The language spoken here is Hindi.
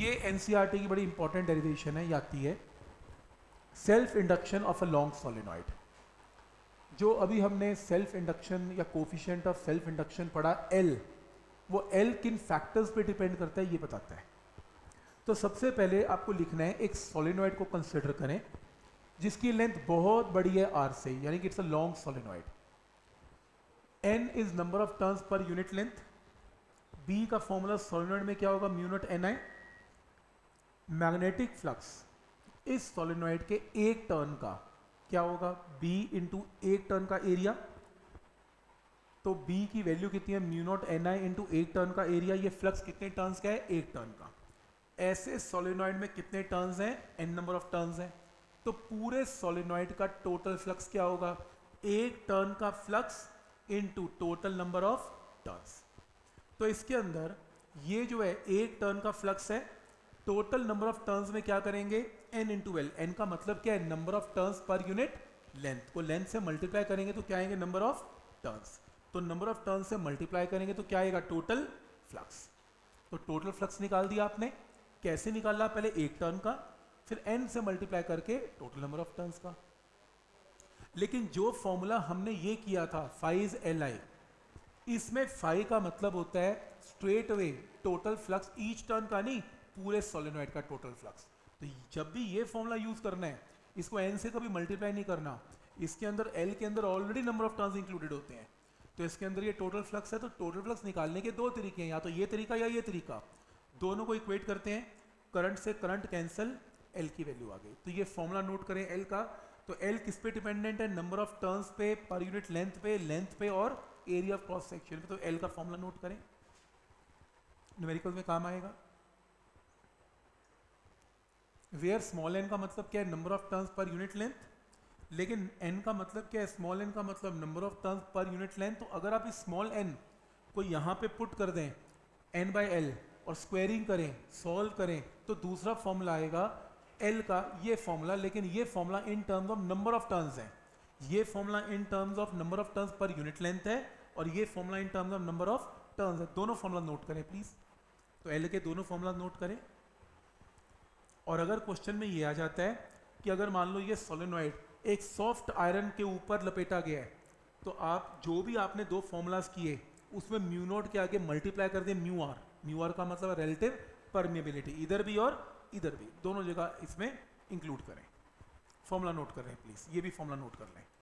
ये एनसीईआरटी की बड़ी इंपॉर्टेंट डेरिवेशन है, ये आती है self induction of a long solenoid. जो अभी हमने सेल्फ इंडक्शन या कोफिशिएंट ऑफ सेल्फ इंडक्शन पढ़ा एल, वो एल किन फैक्टर्स पे डिपेंड करता है ये बताता है। तो सबसे पहले आपको लिखना है एक सोलेनॉइड को कंसिडर करें जिसकी लेंथ बहुत बड़ी है आर से, यानी कि it's a long solenoid. N is number of turns per unit length. B का फॉर्मूला सोलेनॉइड में क्या होगा, mu naught N I. Magnetic flux इस सोलेनॉइड के एक टर्न का क्या होगा, बी इंटू एक टर्न का एरिया। तो बी की वैल्यू कितनी है, mu naught N I into एक टर्न का एरिया। ये फ्लक्स कितने टर्न्स का है, एक टर्न का। ऐसे सोलेनॉइड में कितने टर्न्स हैं, एन नंबर ऑफ टर्न्स हैं। तो पूरे सोलेनॉइड का टोटल फ्लक्स क्या होगा, एक टर्न का flux into total number of turns. तो इसके अंदर ये जो है एक टर्न का फ्लक्स है, टोटल नंबर ऑफ टर्न्स में क्या करेंगे, एन इंटू एल। एन का मतलब क्या है, number of turns per unit length. को लेंथ से मल्टीप्लाई करेंगे तो क्या आएंगे, नंबर ऑफ टर्न्स। तो नंबर ऑफ टर्न्स से मल्टीप्लाई करेंगे तो क्या आएगा, टोटल फ्लक्स। तो टोटल फ्लक्स निकाल दिया आपने। कैसे निकाला, पहले एक टर्न का, फिर एन से मल्टीप्लाई करके टोटल नंबर ऑफ टर्न्स का। लेकिन जो फॉर्मूला हमने ये किया था फाइज एल आई, इसमें फाई का मतलब होता है straight away total flux each turn का, नहीं पूरे सोलेनॉइड का टोटल फ्लक्स। तो जब भी ये फॉर्मूला यूज करना है, इसको एन से कभी मल्टीप्लाई नहीं करना। इसके अंदर एल के अंदर already number of turns included होते हैं। तो इसके अंदर ये टोटल फ्लक्स है, तो टोटल फ्लक्स निकालने के दो तरीके हैं, या तो ये तरीका या ये तरीका। दोनों को इक्वेट करते हैं, करंट से करंट कैंसिल, एल की वैल्यू आ गई। तो ये फॉर्मूला नोट करें एल का। तो एल किस पे डिपेंडेंट है, नंबर ऑफ टर्न्स पे, पर यूनिट लेंथ पे और एरिया ऑफ क्रॉस सेक्शन पे। तो एल का फॉर्मूला नोट करें, न्यूमेरिकल में काम आएगा। वेयर स्मॉल एन का मतलब क्या है, number of turns per unit length. लेकिन एन का मतलब क्या है, स्मॉल एन का मतलब number of turns per unit length. तो अगर आप इस स्मॉल एन को यहाँ पे पुट कर दें एन बाई एल और स्क्वायरिंग करें, सॉल्व करें, तो दूसरा फॉर्मूला आएगा एल का ये फॉर्मूला। लेकिन ये formula in terms of number of turns है, ये formula in terms of number of turns per unit length है, और ये formula in terms of number of turns है। दोनों फॉर्मूला नोट करें प्लीज। तो एल के दोनों फॉर्मूला नोट करें। और अगर क्वेश्चन में ये आ जाता है कि अगर मान लो ये सोलेनॉइड एक सॉफ्ट आयरन के ऊपर लपेटा गया है, तो आप जो भी आपने दो फॉर्मूलाज किए उसमें म्यू नॉट के आगे मल्टीप्लाई कर दें म्यू आर। म्यू आर का मतलब रिलेटिव परमेबिलिटी, इधर भी और इधर भी, दोनों जगह इसमें इंक्लूड करें। फॉर्मूला नोट कर रहे हैं प्लीज, ये भी फॉर्मूला नोट कर लें।